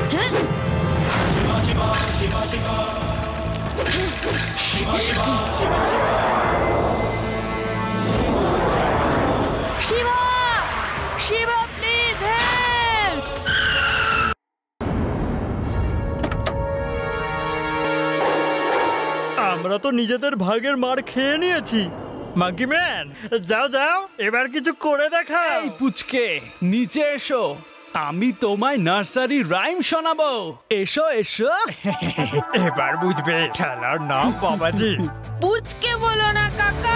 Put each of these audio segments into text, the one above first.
Shiba, Shiba please help. আমরা তো নিজেদের ভাগের মার খেয়ে নিয়েছি। মাঙ্কি ম্যান, যাও যাও, এবার কিছু করে দেখা। এই পুচকে, নিচে এসো, আমি তোমায় নার্সারি রাইম শোনাবো। এসো এসো। এবার বুঝবে খেলার নাম বাবাজি। পুচকে বলো না কাকা।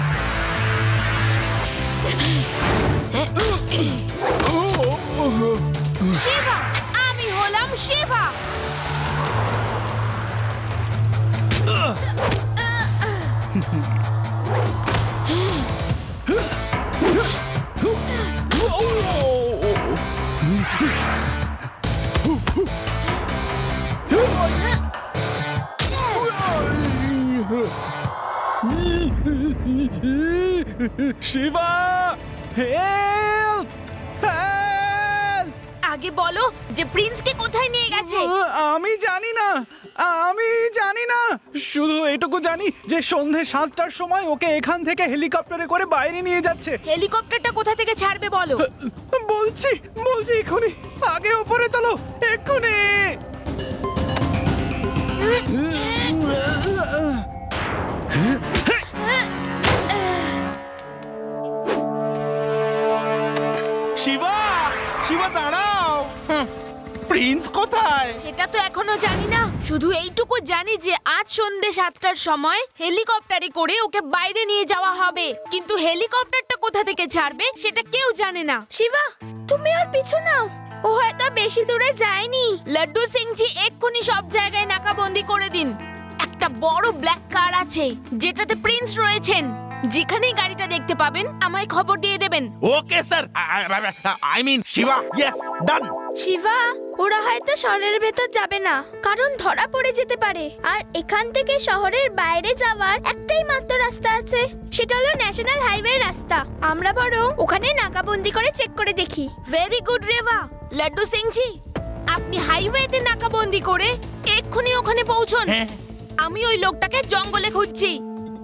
শিবা, আমি হলাম শিবা। Shiba, help help. আগে বলো যে প্রিন্সকে কোথায় নিয়ে গেছে। আমি জানি না, আমি জানি না, শুধু এটুকু জানি যে সন্ধে 7টার সময় ওকে এখান থেকে হেলিকপ্টারে করে বাইরে নিয়ে যাচ্ছে। হেলিকপ্টারটা কোথা থেকে ছাড়বে বলো। বলছি বলছি এক্ষুনি, আগে ওপরে তোলো এক্ষুনি। শিবা, শিবা দাঁড়াও, প্রিন্স কোথায়? সেটা তো এখনো জানি না, শুধু এইটুকু জানি যে আজ সন্ধে 7টার সময় হেলিকপ্টারে করে ওকে বাইরে নিয়ে যাওয়া হবে, কিন্তু হেলিকপ্টারটা কোথা থেকে ছাড়বে সেটা কেউ জানে না। শিবা, তুমি ওর পিছু নাও, ও হয়তো বেশি দূরে যায়নি। লাড্ডু সিংজি এক্ষুনি সব জায়গায় নাকাবন্দি করে দিন। একটা বড় ব্ল্যাক কার আছে যেটাতে প্রিন্স রয়েছেন। যেখানেই গাড়িটা দেখতে পাবেন আমায় খবর দিয়ে দেবেন। Okay sir, I mean Shiva, yes, done. Shiva, ওরা হয়তো শহরের ভেতর যাবে না, কারণ ধরা পড়ে যেতে পারে। আর এখান থেকে শহরের বাইরে যাওয়ার একটাই মাত্র রাস্তা আছে, সেটা হলো ন্যাশনাল হাইওয়ে রাস্তা। আমরা বরং ওখানে নাকাবন্দি করে চেক করে দেখি। Very good Reva. লাড্ডু সিংজি, আপনি হাইওয়েতে নাকাবন্দি করে এক্ষুনি ওখানে পৌঁছন। আমি ওই লোকটাকে জঙ্গলে খুঁজছি।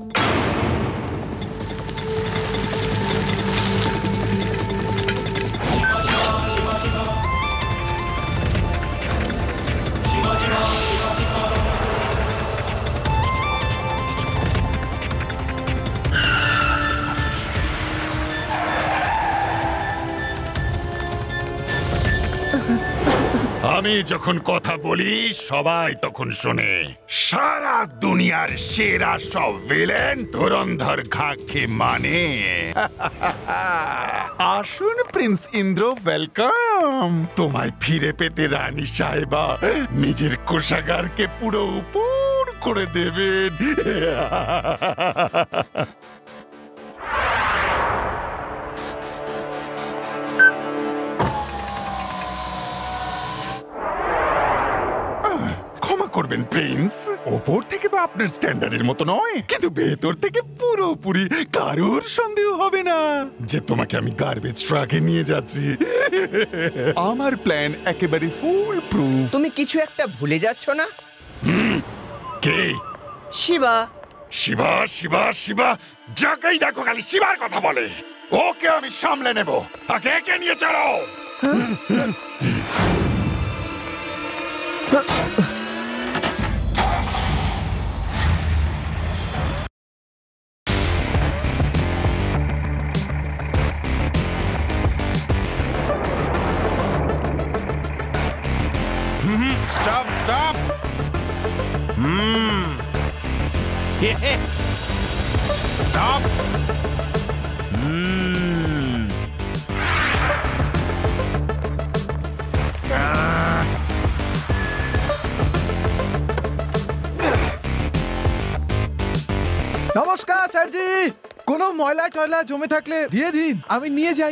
আমি যখন কথা বলি সবাই তখন শুনে। সারা দুনিয়ার সেরা সব ভিলেন ধুরন্ধর ঘাকে মানে। আসুন প্রিন্স ইন্দ্র, ওয়েলকাম। তোমায় ফিরে পেতে রানী সাহেবা নিজের কোষাগারকে পুরো উপর করে দেবেন। করবেন প্রিন্স, ওপর থেকে তো আপনার স্ট্যান্ডার্ডের মতো নয়, কিন্তু ভেতর থেকে পুরোপুরি কারোর সন্দেহ হবে না যে তোমাকে আমি গার্বেজ ট্রাকে নিয়ে যাচ্ছি। আমার প্ল্যান একেবারে ফুল প্রুফ। তুমি কিছু একটা ভুলে যাচ্ছ না? কে? শিবা। শিবা শিবা শিবা, যাকেই দেখো খালি শিবার কথা বলে। ওকে আমি সামলে নেব, আগে একে নিয়ে চলো। Stop, stop. Yeah. Stop. নমস্কার স্যারজি, কোনো ময়লা টয়লা জমে থাকলে দিয়ে দিন, আমি নিয়ে যাই।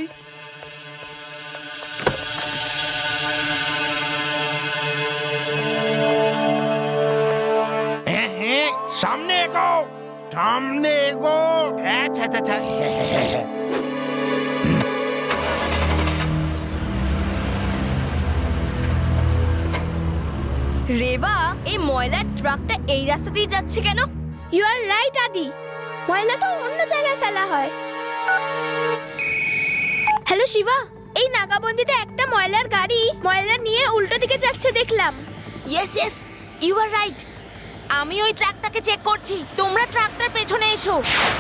সামনে এগো, সামনে এগো। আচ্ছা আচ্ছা আচ্ছা। রেবা, এই ময়লার ট্রাকটা এই রাস্তা দিয়ে যাচ্ছে কেন? ইউ আর রাইট আদি, ময়লা তো অন্য জায়গায় ফেলা হয়। হ্যালো শিবা, এই নাকাবন্দিতে একটা ময়লার গাড়ি ময়লা নিয়ে উল্টো দিকে যাচ্ছে দেখলাম। Yes yes, you are right. আমি ওই ট্রাকটাকে চেক করছি, তোমরা ট্রাকটার পেছনে এসো।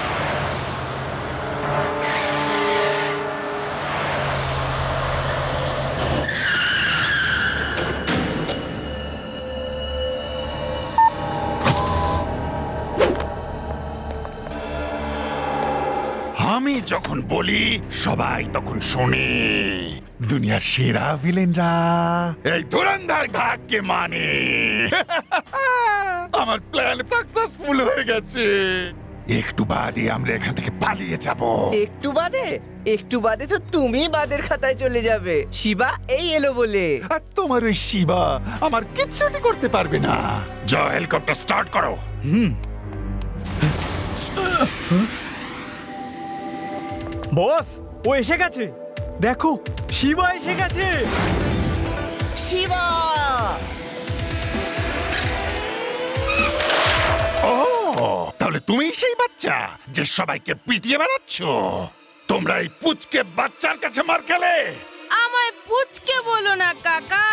আমি যখন বলি সবাই তখন শোনে। দুনিয়ার সেরা ভিলেনরা এই ধুরন্ধর ঘাগকে মানে। আমার প্ল্যান সাকসেসফুল হয়ে গেছে। একটু বাদে আমরা এখান থেকে পালিয়ে যাব। একটু বাদে তো তুমি বাদের খাতায় চলে যাবে। শিবা এই এলো বলে। আর তোমার ওই শিবা আমার কিচ্ছুটি করতে পারবে না। যাও, হেলিকপ্টার স্টার্ট করো। বস, ও এসে গেছে। দেখো, শিবা এসে গেছে। শিবা! ও, তাহলে তুমি সেই বাচ্চা যে সবাইকে পিটিয়ে বেড়াচ্ছ? তোমরা এই পুচকে বাচ্চার কাছে মার খেলে? আমায় পুচকে বলো না কাকা।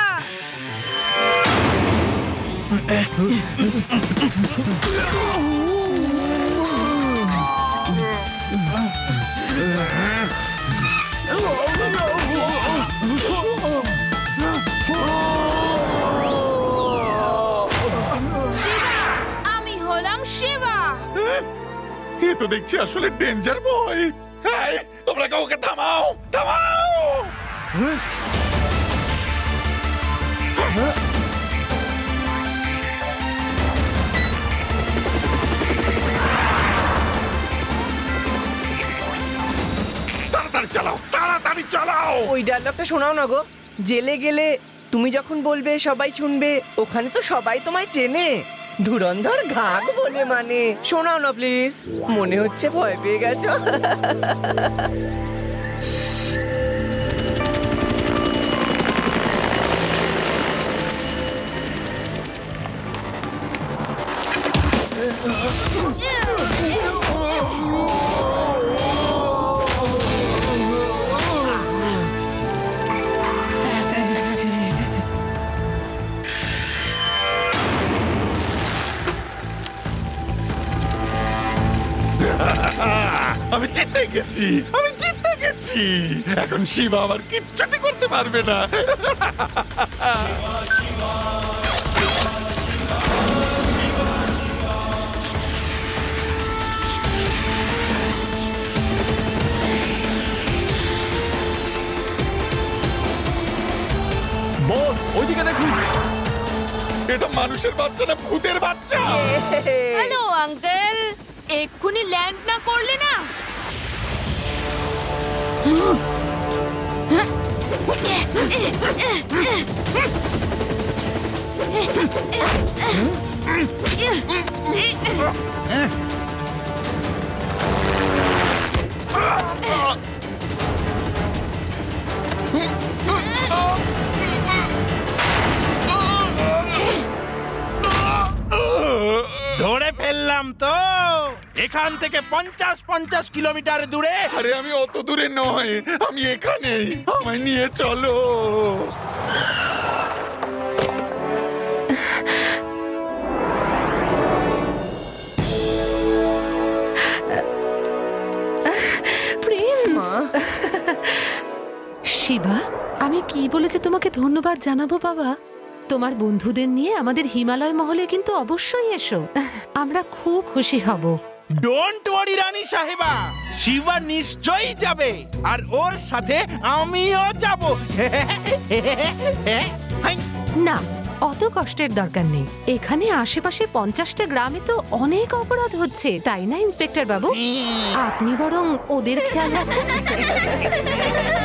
আমি হলাম শিবা। এ তো দেখছি আসলে ডেঞ্জার বয়। এই, তোমরা কাউকে থামাও, থামাও! তাড়াতাড়ি চালাও, তাড়াতাড়ি চালাও! ওই ডায়লগটা শোনাও না গো। জেলে গেলে তুমি যখন বলবে সবাই শুনবে, ওখানে তো সবাই তোমায় চেনে। ধুরন্ধর ঘাগ বলে মানে। শোনাও না প্লিজ, মনে হচ্ছে ভয় পেয়ে গেছো। আমি জিতে গেছি, আমি জিতে গেছি। এখন শিবা আমার কিচ্ছুটি করতে পারবে না। বস, ওইদিকে দেখুন। এটা মানুষের বাচ্চা না ভূতের বাচ্চা? হ্যালো আঙ্কেল, এক্ষুনি ল্যান্ড না করলে না। ধরে ফেললাম তো। এখান থেকে 50 কিলোমিটার দূরে। আরে আমি অত দূরে নয়, আমি এখানেই। আমায় নিয়ে চলো। প্রিন্স! শিবা, আমি কি বলেছি তোমাকে ধন্যবাদ জানাবো বাবা? তোমার বন্ধুদের নিয়ে আমাদের হিমালয় মহলে কিন্তু অবশ্যই এসো। আমরা খুব খুশি হব। ডোন্ট ওয়ারি রানী সাহেবা, শিবা নিশ্চয়ই যাবে, আর ওর সাথে আমিও যাব। না, অত কষ্টের দরকার নেই। এখানে আশেপাশে 50টা গ্রামে তো অনেক অপরাধ হচ্ছে, তাই না ইন্সপেক্টর বাবু? আপনি বরং ওদের খেয়াল রাখুন।